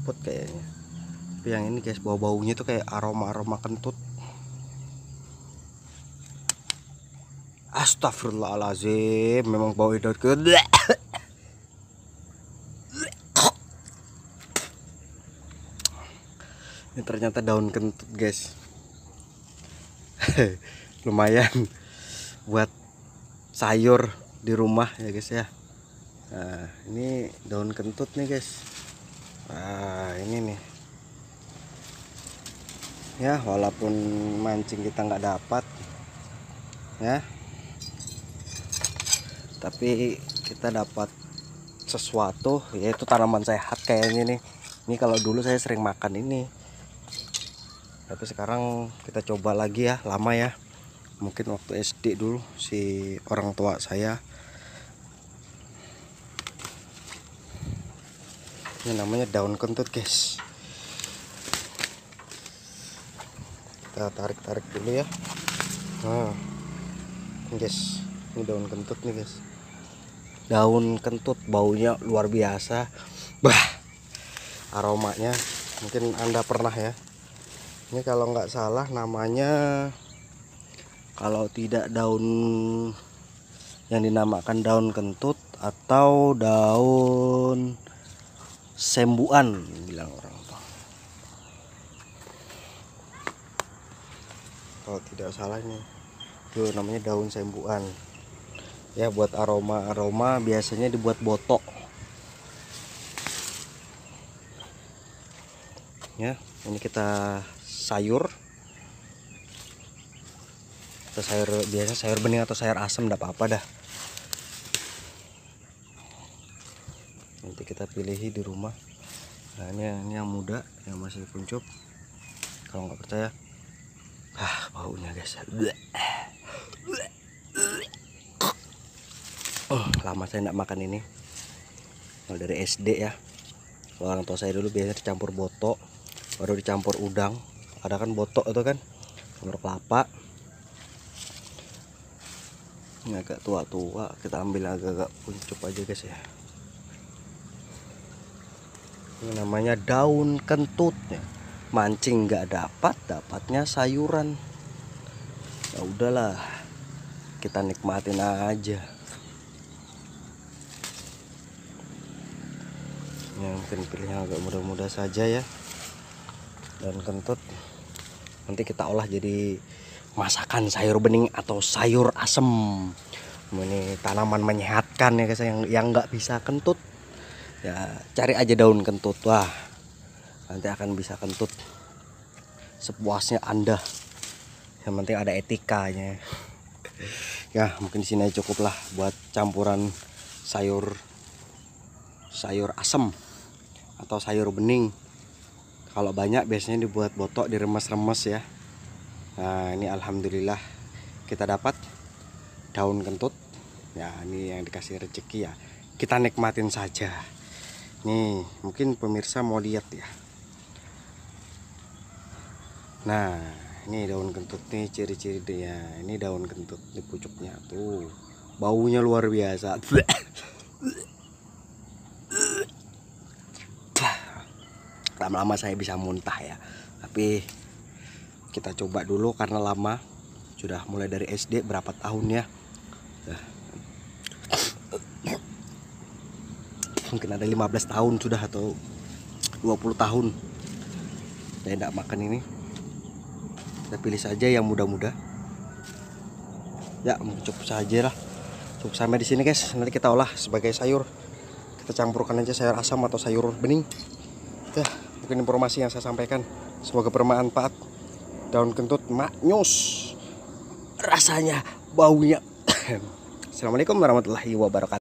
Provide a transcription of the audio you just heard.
rumput kayaknya. Tapi yang ini guys, bau-baunya tuh kayak aroma-aroma kentut. Astagfirullahaladzim, memang bau daun kentut. Ini ternyata daun kentut guys. Lumayan buat sayur di rumah ya guys ya. Nah ini daun kentut nih guys. Nah ini nih ya, walaupun mancing kita nggak dapat ya, tapi kita dapat sesuatu, yaitu tanaman sehat kayaknya nih. Ini kalau dulu saya sering makan ini, tapi sekarang kita coba lagi ya, lama ya, mungkin waktu SD dulu si orang tua saya. Ini namanya daun kentut guys. Kita tarik-tarik dulu ya. Nah guys, ini daun kentut nih guys. Daun kentut baunya luar biasa. Bah, aromanya mungkin Anda pernah ya. Ini kalau nggak salah namanya, kalau tidak daun yang dinamakan daun kentut atau daun sembuan bilang orang tua. Kalau tidak salah ini tuh namanya daun sembuan. Ya buat aroma-aroma biasanya dibuat botok. Ya, ini kita sayur. Atau sayur biasa, sayur bening atau sayur asem enggak apa-apa dah. Nanti kita pilihi di rumah. Nah ini yang muda, yang masih kuncup. Kalau nggak percaya, baunya guys. Lama saya nggak makan ini. Kalau dari SD ya. Kalau orang tua saya dulu biasanya dicampur botok, baru dicampur udang. Ada kan botok itu kan, campur kelapa. Ini agak tua-tua, kita ambil agak-agak kuncup aja guys ya. Ini namanya daun kentutnya. Mancing nggak dapat, dapatnya sayuran. Ya udahlah, kita nikmatin aja. Yang mungkin pilihnya agak muda-muda saja ya. Daun kentut nanti kita olah jadi masakan sayur bening atau sayur asem. Ini tanaman menyehatkan ya guys, yang nggak bisa kentut ya cari aja daun kentut. Wah, nanti akan bisa kentut sepuasnya Anda. Yang penting ada etikanya. Ya mungkin di sini cukup lah buat campuran sayur asem atau sayur bening. Kalau banyak biasanya dibuat botok, diremes-remes ya. Nah ini alhamdulillah kita dapat daun kentut ya. Ini yang dikasih rezeki ya, kita nikmatin saja. Nih mungkin pemirsa mau lihat ya. Nah ini daun kentut nih, ciri-ciri dia. Ini daun kentut di pucuknya tuh, baunya luar biasa. Lama-lama saya bisa muntah ya, tapi kita coba dulu karena lama, sudah mulai dari SD berapa tahun ya. Mungkin ada 15 tahun sudah atau 20 tahun saya tidak makan ini. Kita pilih saja yang muda-muda ya, cukup saja lah. Cukup sampai di sini guys. Nanti kita olah sebagai sayur, kita campurkan aja sayur asam atau sayur bening ya. Mungkin informasi yang saya sampaikan semoga bermanfaat. Daun kentut maknyus rasanya, baunya. Assalamualaikum warahmatullahi wabarakatuh.